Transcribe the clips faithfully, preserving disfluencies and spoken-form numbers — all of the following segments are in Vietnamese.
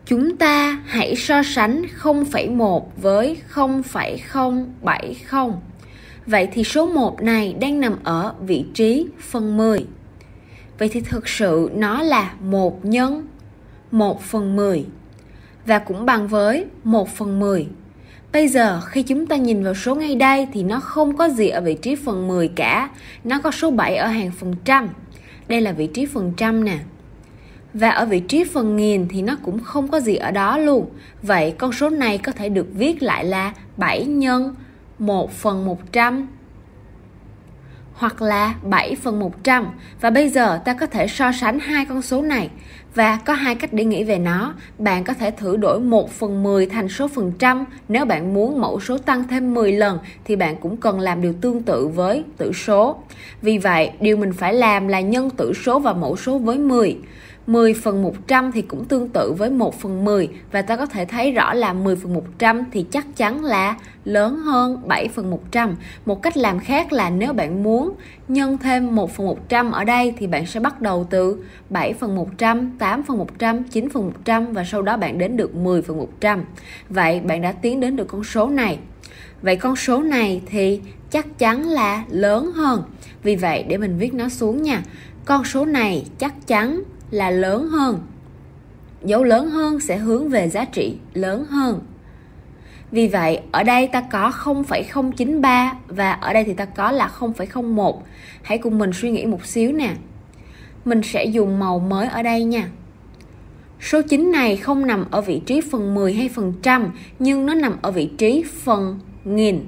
Chúng ta hãy so sánh không phẩy một với không phẩy không bảy không. Vậy thì số một này đang nằm ở vị trí phần mười. Vậy thì thực sự nó là một nhân một phần mười và cũng bằng với một phần mười. Bây giờ khi chúng ta nhìn vào số ngay đây thì nó không có gì ở vị trí phần mười cả. Nó có số bảy ở hàng phần trăm. Đây là vị trí phần trăm nè. Và ở vị trí phần nghìn thì nó cũng không có gì ở đó luôn. Vậy con số này có thể được viết lại là bảy nhân một phần một trăm hoặc là bảy phần một trăm. Và bây giờ ta có thể so sánh hai con số này. Và có hai cách để nghĩ về nó. Bạn có thể thử đổi một phần mười thành số phần trăm. Nếu bạn muốn mẫu số tăng thêm mười lần thì bạn cũng cần làm điều tương tự với tử số. Vì vậy, điều mình phải làm là nhân tử số và mẫu số với mười. mười phần một trăm thì cũng tương tự với một phần mười. Và ta có thể thấy rõ là mười phần một trăm thì chắc chắn là lớn hơn bảy phần một trăm. Một cách làm khác là nếu bạn muốn nhân thêm một phần một trăm ở đây thì bạn sẽ bắt đầu từ bảy phần một trăm, tám phần một trăm, chín phần một trăm và sau đó bạn đến được mười phần một trăm. Vậy bạn đã tiến đến được con số này. Vậy con số này thì chắc chắn là lớn hơn. Vì vậy để mình viết nó xuống nha. Con số này chắc chắn là lớn hơn. Dấu lớn hơn sẽ hướng về giá trị lớn hơn. Vì vậy ở đây ta có không phẩy không chín ba và ở đây thì ta có là không phẩy không một. Hãy cùng mình suy nghĩ một xíu nè. Mình sẽ dùng màu mới ở đây nha. Số chín này không nằm ở vị trí phần mười hay phần trăm, nhưng nó nằm ở vị trí phần nghìn.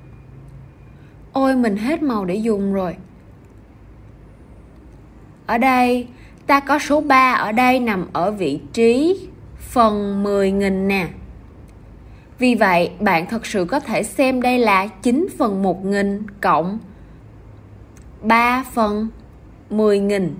Ôi mình hết màu để dùng rồi. Ở đây ta có số ba ở đây nằm ở vị trí phần mười nghìn nè. Vì vậy bạn thật sự có thể xem đây là chín phần một nghìn cộng ba phần mười nghìn.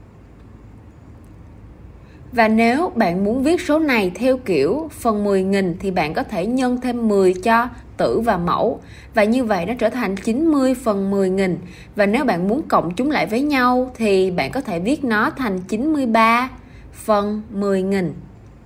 Và nếu bạn muốn viết số này theo kiểu phần mười nghìn thì bạn có thể nhân thêm mười cho tử và mẫu. Và như vậy nó trở thành chín mươi phần mười nghìn. Và nếu bạn muốn cộng chúng lại với nhau thì bạn có thể viết nó thành chín mươi ba phần mười nghìn.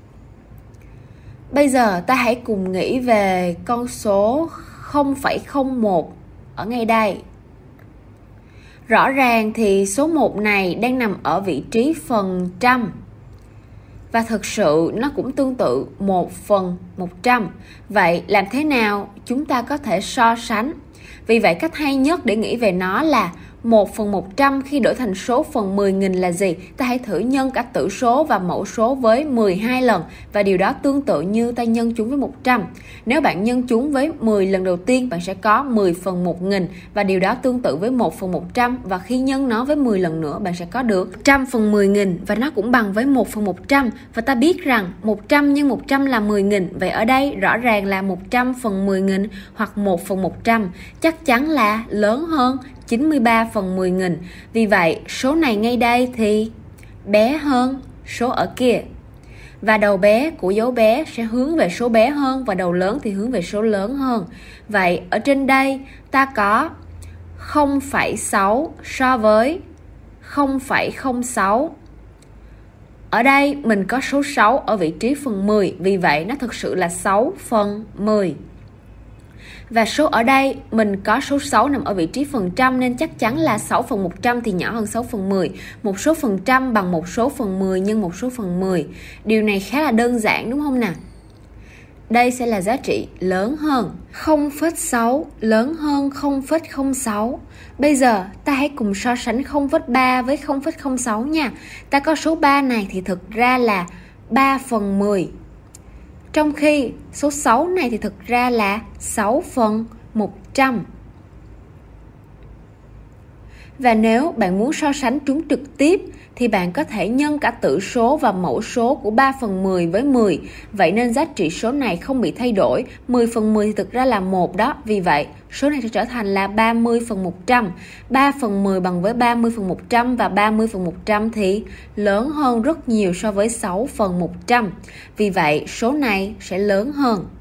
Bây giờ ta hãy cùng nghĩ về con số không phẩy không một ở ngay đây. Rõ ràng thì số một này đang nằm ở vị trí phần trăm. Và thực sự nó cũng tương tự một phần một trăm. Vậy làm thế nào chúng ta có thể so sánh? Vì vậy cách hay nhất để nghĩ về nó là một phần một trăm khi đổi thành số phần mười nghìn là gì? Ta hãy thử nhân cả tử số và mẫu số với mười hai lần. Và điều đó tương tự như ta nhân chúng với một trăm. Nếu bạn nhân chúng với mười lần đầu tiên, bạn sẽ có mười phần một nghìn. Và điều đó tương tự với một phần một trăm. Và khi nhân nó với mười lần nữa, bạn sẽ có được một trăm phần mười nghìn. Và nó cũng bằng với một phần một trăm. Và ta biết rằng một trăm nhân một trăm là mười nghìn. Vậy ở đây rõ ràng là một trăm phần mười nghìn hoặc một phần một trăm. Chắc chắn là lớn hơn chín mươi ba phần mười nghìn. Vì vậy số này ngay đây thì bé hơn số ở kia. Và đầu bé của dấu bé sẽ hướng về số bé hơn và đầu lớn thì hướng về số lớn hơn. Vậy ở trên đây ta có không phẩy sáu so với không phẩy không sáu. Ở đây mình có số sáu ở vị trí phần mười. Vì vậy nó thực sự là sáu phần mười. Và số ở đây mình có số sáu nằm ở vị trí phần trăm nên chắc chắn là sáu phần một trăm thì nhỏ hơn sáu phần mười. Một số phần trăm bằng một số phần mười nhân một số phần mười. Điều này khá là đơn giản đúng không nào? Đây sẽ là giá trị lớn hơn. không phẩy sáu lớn hơn không phẩy không sáu. Bây giờ ta hãy cùng so sánh không phẩy ba với không phẩy không sáu nha. Ta có số ba này thì thực ra là ba phần mười. Trong khi số sáu này thì thực ra là sáu phần một trăm. Và nếu bạn muốn so sánh chúng trực tiếp thì bạn có thể nhân cả tử số và mẫu số của ba phần mười với mười. Vậy nên giá trị số này không bị thay đổi. mười phần mười thì thực ra là một đó. Vì vậy số này sẽ trở thành là ba mươi phần một trăm. ba phần mười bằng với ba mươi phần một trăm và ba mươi phần một trăm thì lớn hơn rất nhiều so với sáu phần một trăm. Vì vậy số này sẽ lớn hơn.